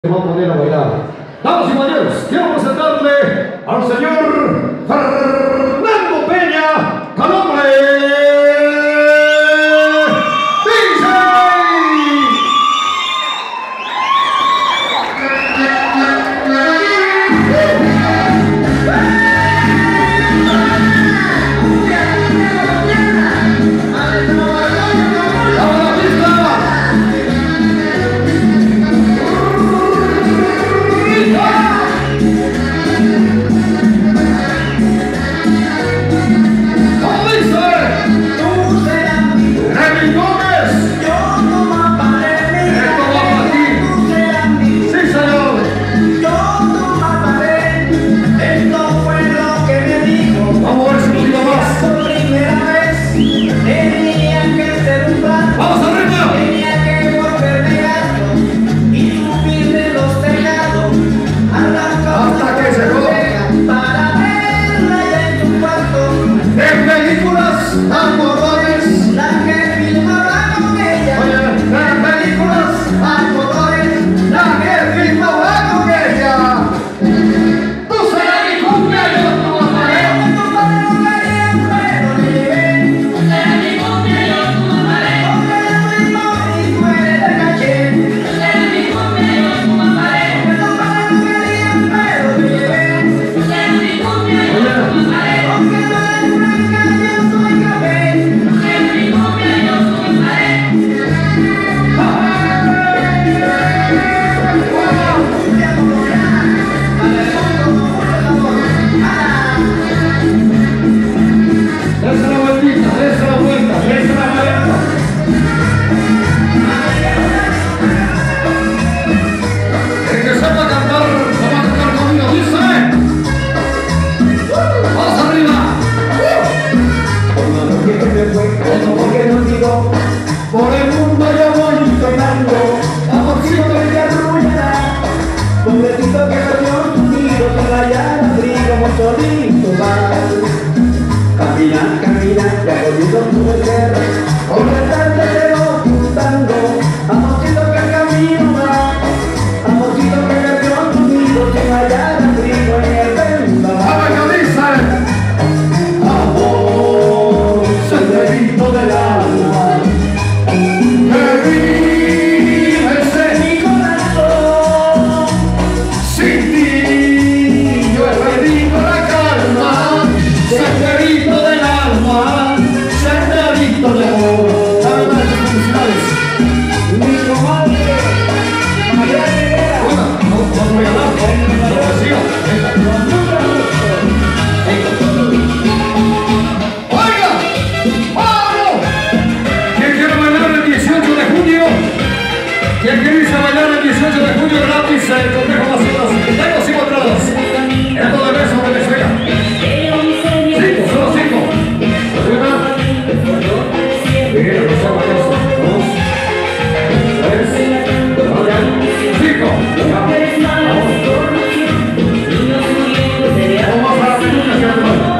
Se va a poner a bailar. Damas y caballeros, quiero presentarle al señor Fernando Peña, Calambre. Por el mundo yo voy sonando, amorcito que te arruinará. Pobrecito que perdió tu nido, con la llana frío, muy solito va. Camina, camina, ya volviendo tu mujer, por retarte te voy juntando. Amorcito que el camino va, amorcito que perdió tu nido, con la llana frío, en el vendaval. Amor, secreto del alma, ¿Quién quiere irse a bailar el 18 de junio gratis en el Complejo Macetas? Tengo 5 entradas. Esto de beso Venezuela. 5, solo 5. Una. Bien, no se va eso. 2, 3, 5. Vamos. Vamos a la segunda, ¿cierto?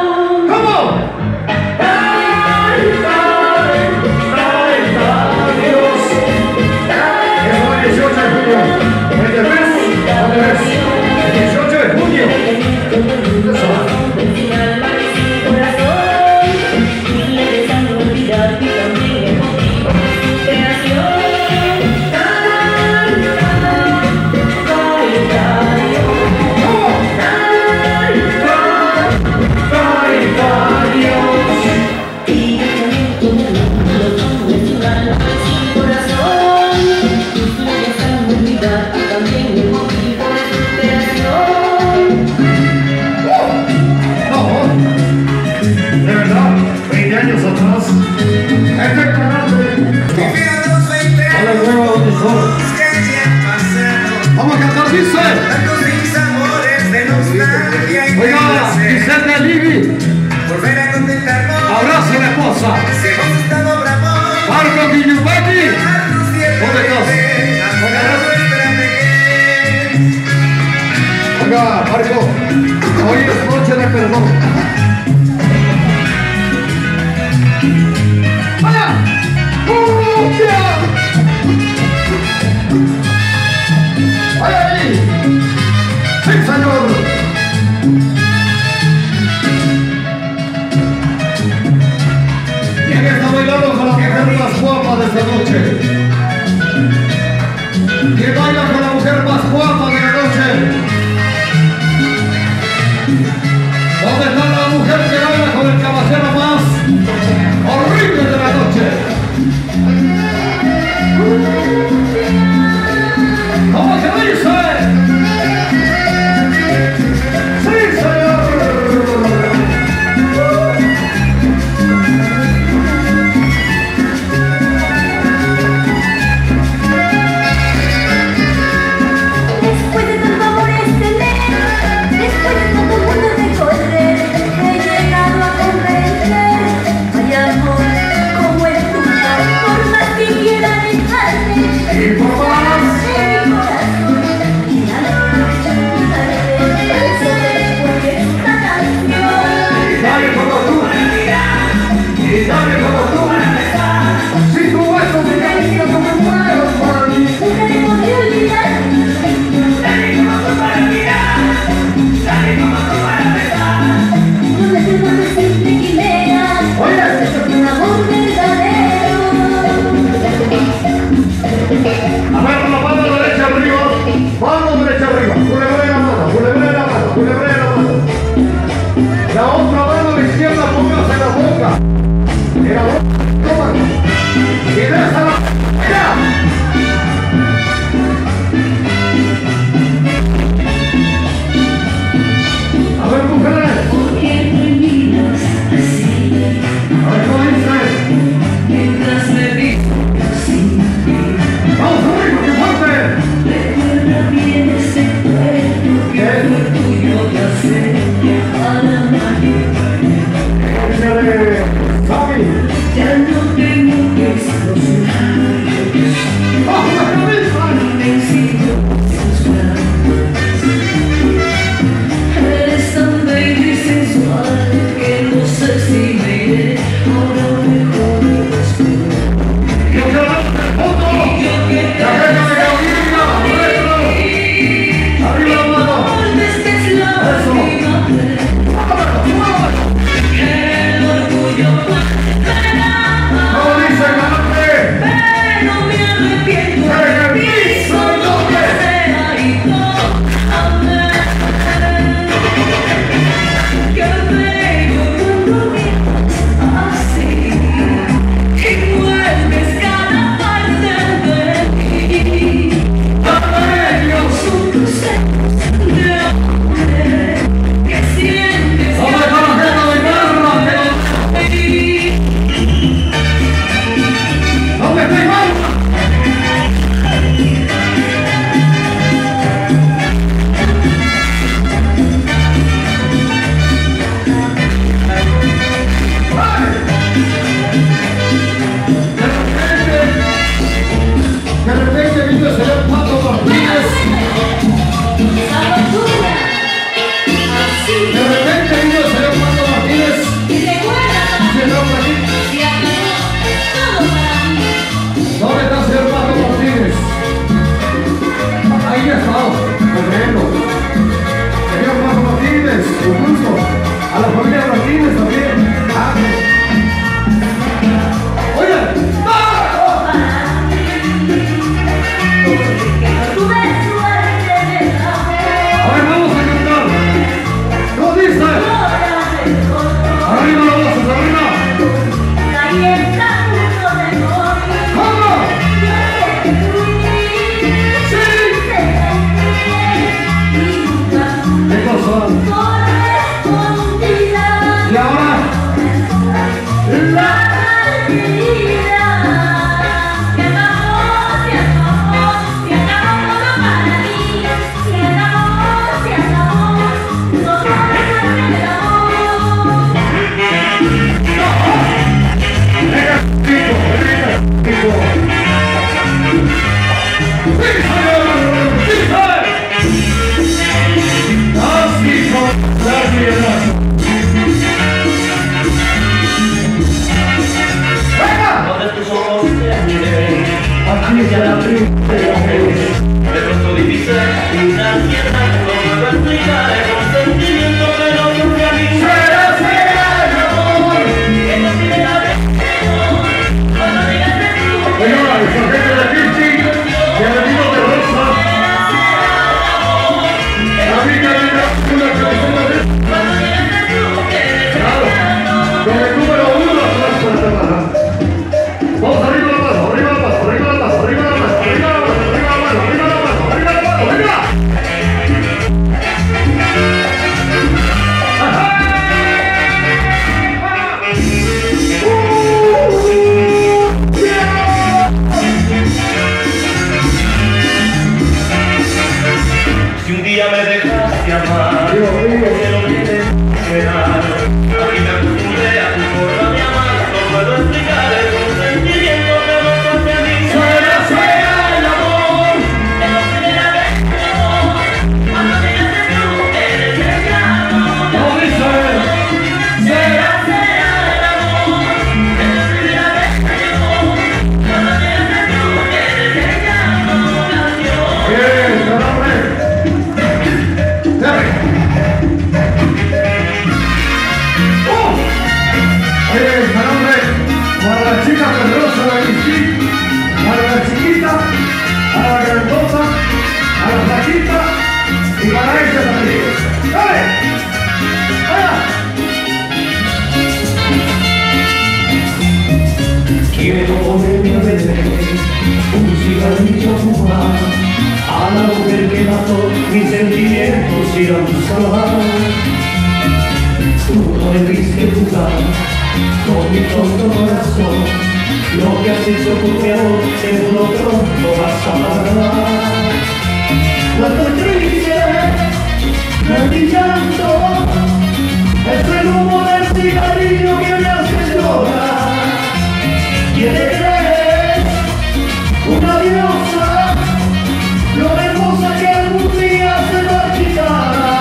Vamos a cantar, dice. Oiga, Vicente Livi. Abraza a la esposa. Marco Guillubati. ¿Dónde estás? Oiga, Marco. Hoy es noche de perdón. ¡Vaya! ¿Quién está bailando con la mujer más guapa de esta noche? ¿Quién baila con la mujer más guapa de la noche? ¿Dónde está la mujer que baila con el caballero más horrible de la noche? ¿Cómo se dice? ¡Sí, señor! Después de tanto amor tener, después de tanto mundo recorrer, he llegado a comprender. Hay amor como el tuyo, por más que quiera dejarme, Y por más. en mi corazón, y algo quitarte. Por eso después de esta canción, Y dale como tú. Y dale como tú. Si tú eso me caes, yo me muero por ti. tenemos que olvidar. No me sirvo de simple quimera, Oye, es un amor verdadero. a ver, la mano derecha arriba. Mano derecha arriba. Culebre la mano, culebre la mano, culebre la mano. La otra mano a la izquierda, póngase en la boca. En la boca, toma. Y déjala. ¡Ya! A ver, mujeres. ¿Por qué terminas así? A ver, ¿cómo dices? Mientras me vistes sin ti. Vamos arriba, que fuerte. Recuerda bien ese cuerpo que fue tuyo de hacer para mañana. Échale, Sammy. Ya no tengo que explosionar. ¡Bajo la cabeza! Vencido sus brazos. Eres tan bella y sensual que no sé si me iré. Ahora mejor espero. ¡Yo quiero darte el foto! Yo que te ¡La gente de Gabriela! ¡Arriba! ¡Arriba la mano! Esta es la Eso. última vez. El orgullo ¿Cómo dice Galante? pero me arrepiento. ¡En el piso y no te! Sea y tómame. Qué bello cuando miras así y mueves cada parte de mí. Son tus celos de hombre que sientes ¿Dónde está la gente de guerra? ¿Dónde está Iván? De repente vino el señor Pato Martínez. esa locura así. De repente vino el señor Pato Martínez. Y recuerda, Llegó por aquí. si acabó todo para mí. ¿Dónde está el señor Pato Martínez? Ahí está, corriendo. Señor Pato Martínez, incluso a la familia Martínez también. Ah. Oye, ¡ah! Porque no tuve suerte en el amor. A ver, vamos a cantar. ¿Cómo dice? Ahora recuerdo, Arriba las voces, arriba. ahí está a punto de morir. ¿Cómo? Yo te fui, Sí. te dejé y nunca ¿Qué pasó? correspondida. ¿Y ahora? La vida se acabó, se acabó, se acabó todo para mí. Se acabó, se acabó, no puedo en el amor. Así con la piedad. ¡Venga! Donde tus ojos te miren, Aquí ya la primera vez. de pronto divisa una tierra, no puedo explicar el consentimiento Si un día me dejaste amar, que no tienes que dar. Aquí me acostumbré a tu forma de amar, no puedo explicar el sentimiento que no pase a mí. Será el amor. Es la primera vez que mi amor, cuando te haces tú, eres el amor. No dice. Será el amor, es la primera vez que mi amor, cuando te haces tú, eres el amor. Bien, hombre. Dale. Nombre para la chica poderosa de Agustín, para la chiquita, para la grandosa, a la flaquita y para ella también. ¡Dale! ¡Vaya! Quiero ponerme a beber un cigarrillo a fumar a la mujer que mató mis sentimientos y la buscar. Tú no debiste jugar con mi tonto corazón, lo que has hecho por mi amor seguro pronto vas a pagar. No estoy triste, no estoy llanto, es el humo del cigarrillo que me hace llorar. ¿Quién te crees? Una diosa, lo hermosa que algún día se marchitará.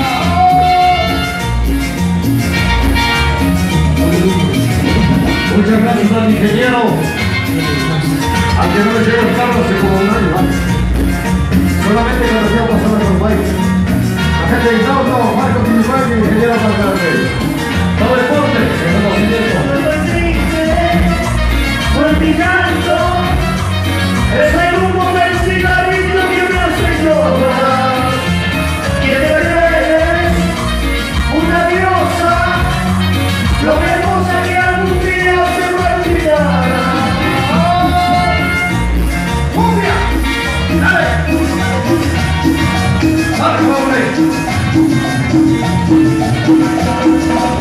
Muchas gracias al ingeniero, al que no le llegó el carro hace como un año. Solamente cuando fui a pasar por el país. La gente de Itaúno, Marco Pinzuel y el ingeniero Marcante. Todo deporte, el conocimiento. No estoy triste, no estoy llanto, es el humo del cigarrillo que me hace llorar. ¿Quién te crees? Una diosa, lo hermosa que algún día se marchitará. ¡Cumbia! ¡Dale! ¡Dale, hombre!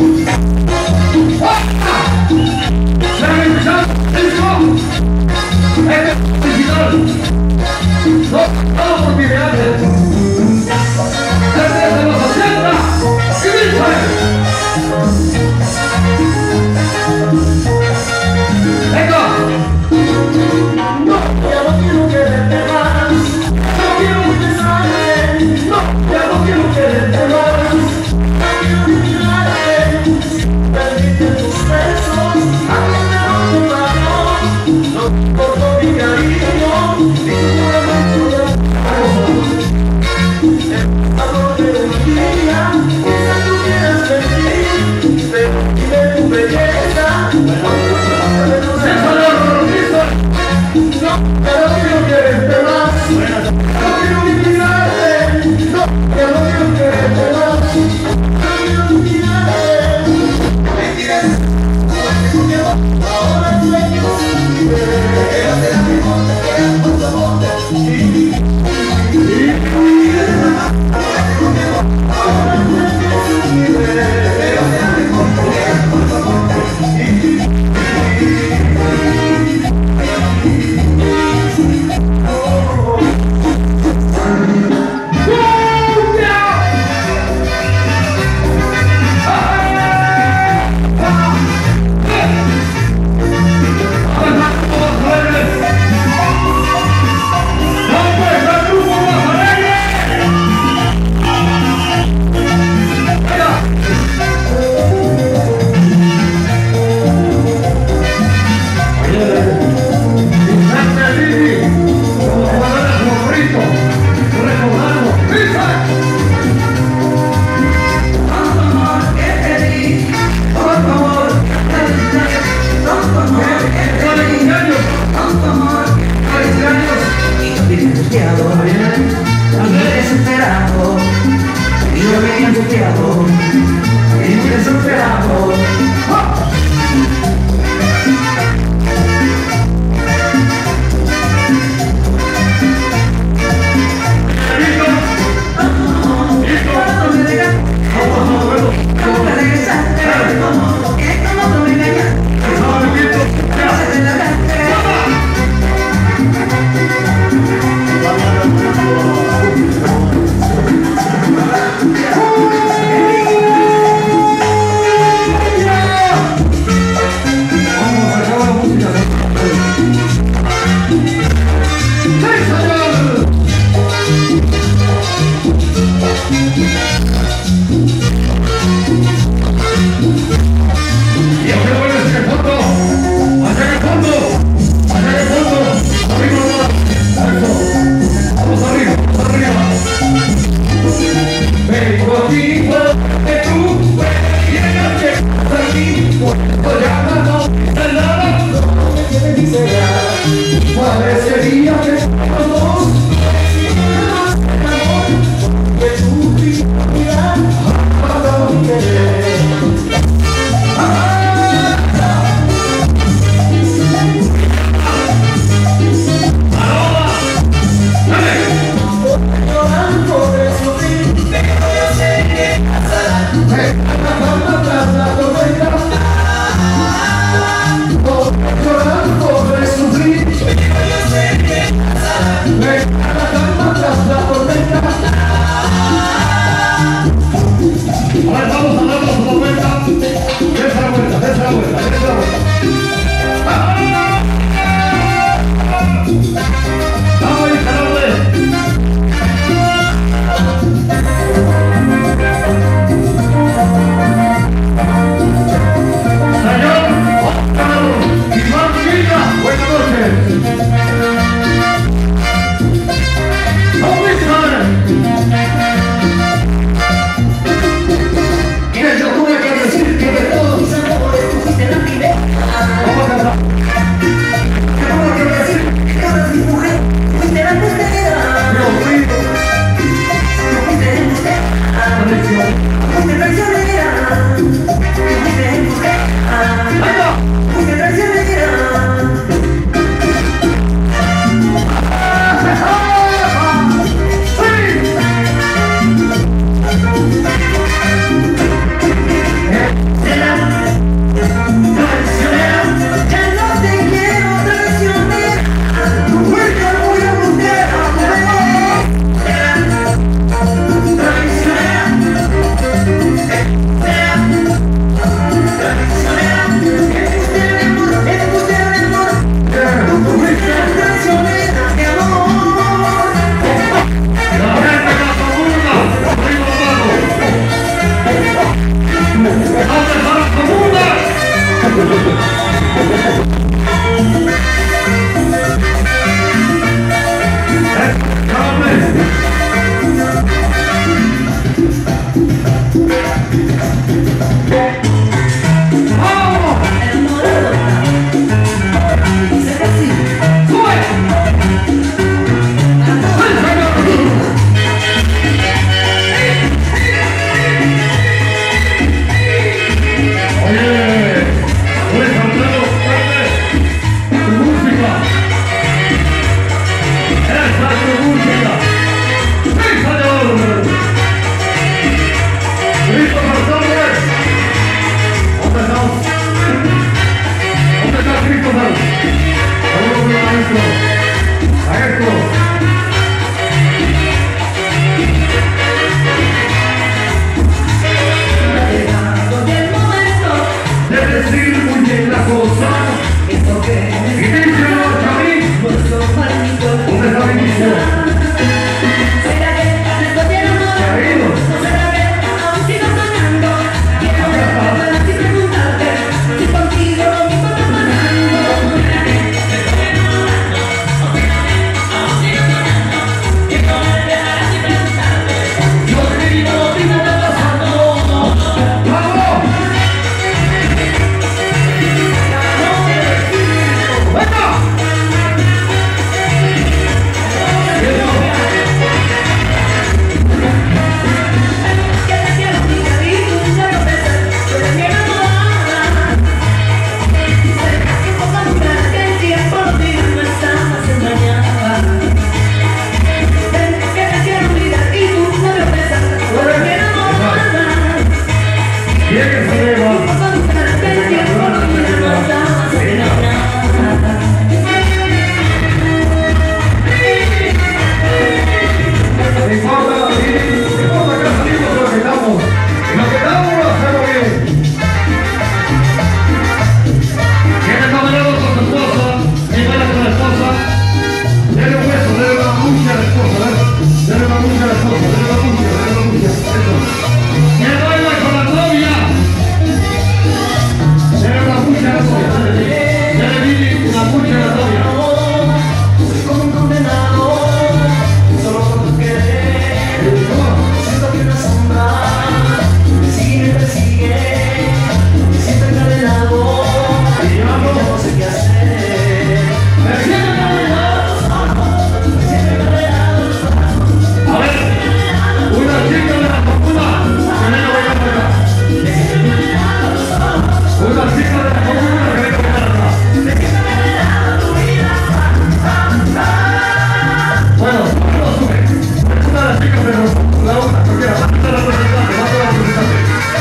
La otra, cualquiera, va a la representante, va a la representante.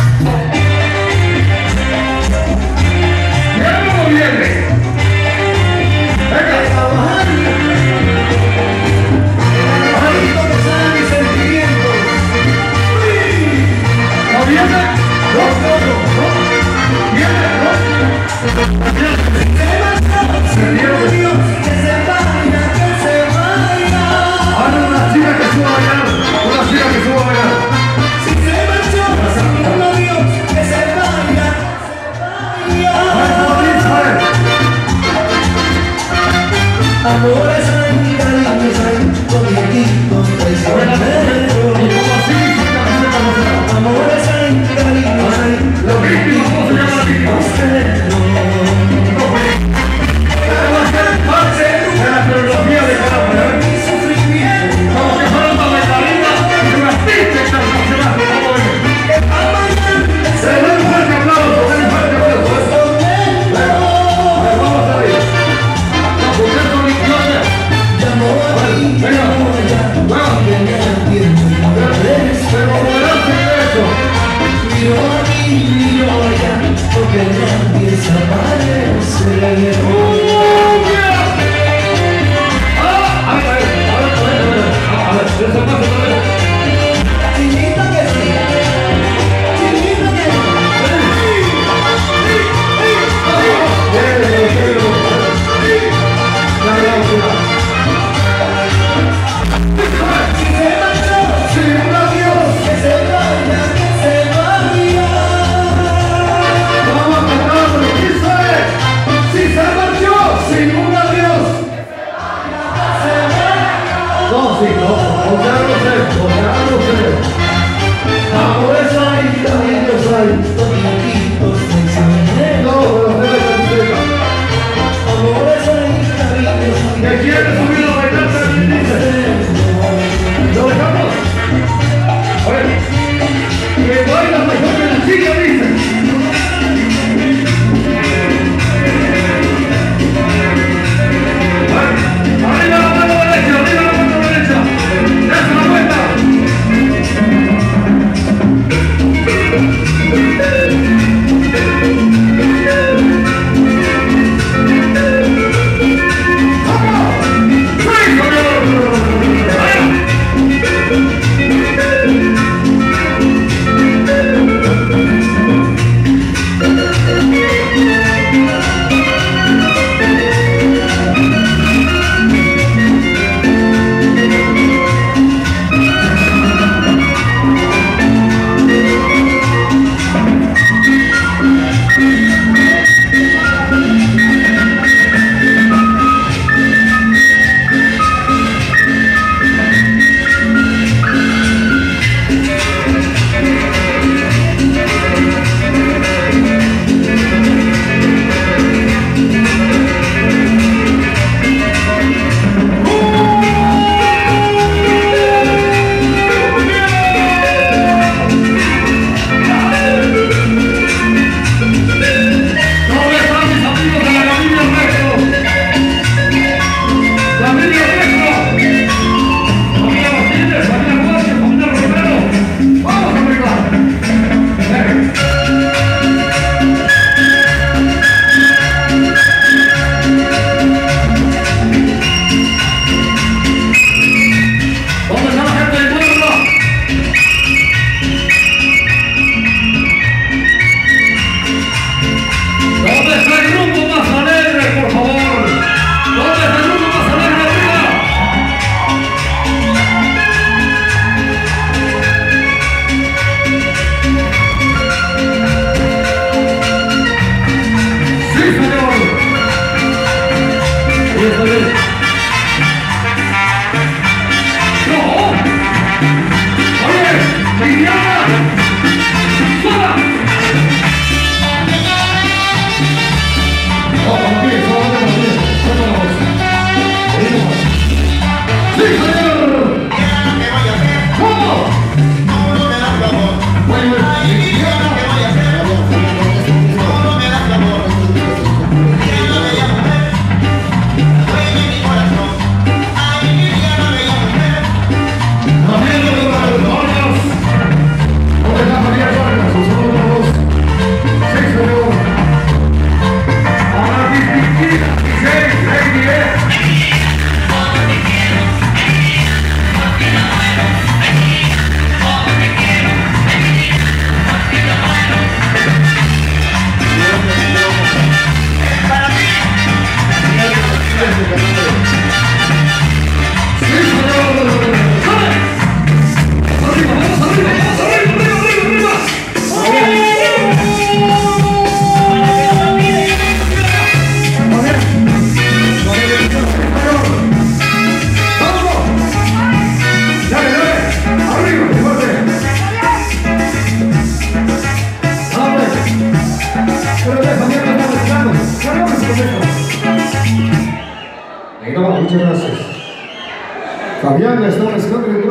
¡Viene o no viene! ¡Venga! ¿No viene? No, Ahora una chica que suba a bailar, una chica que suba a bailar. Muchas gracias. Fabián está mezclando.